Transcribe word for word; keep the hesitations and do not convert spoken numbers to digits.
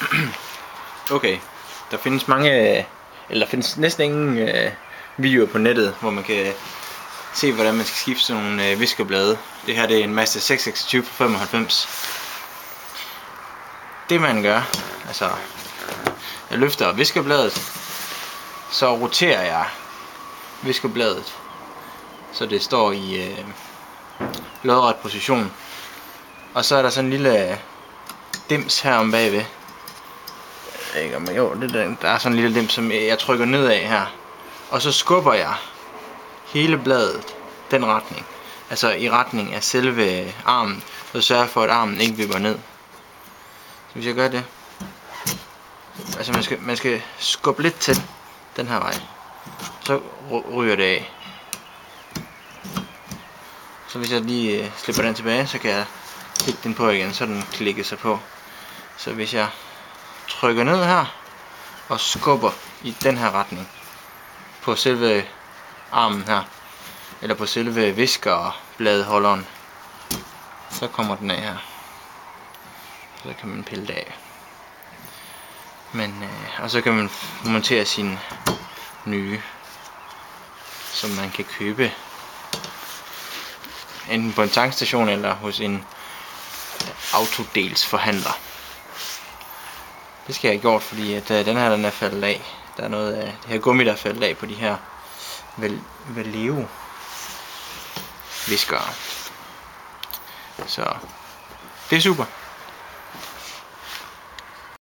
Okay, der findes mange, eller der findes næsten ingen øh, videoer på nettet, hvor man kan se, hvordan man skal skifte sådan nogle øh, viskerblade. Det her det er en Master seks seksogtyve fra femoghalvfems. Det man gør, altså, jeg løfter viskerbladet, så roterer jeg viskerbladet, så det står i øh, lodret position. Og så er der sådan en lille dims her om bagved. Ikke, men jo, det der, der er sådan en lille dims, som jeg trykker nedad her. Og så skubber jeg hele bladet den retning. Altså i retning af selve armen. Så sørger for, at armen ikke vipper ned. Så hvis jeg gør det. Altså man skal, man skal skubbe lidt til den her vej. Så ryger det af. Så hvis jeg lige øh, slipper den tilbage, så kan jeg klikke den på igen, så den klikker sig på. Så hvis jeg trykker ned her og skubber i den her retning på selve armen her, eller på selve viskerbladholderen, så kommer den af her. Så kan man pille det af. Men, øh, og så kan man montere sin nye, som man kan købe enten på en tankstation eller hos en autodelsforhandler. Det skal jeg have gjort, fordi at, uh, den her den er faldet af. Der er noget af det her gummi, der er faldet af på de her vel, Valeo viskere. Så det er super.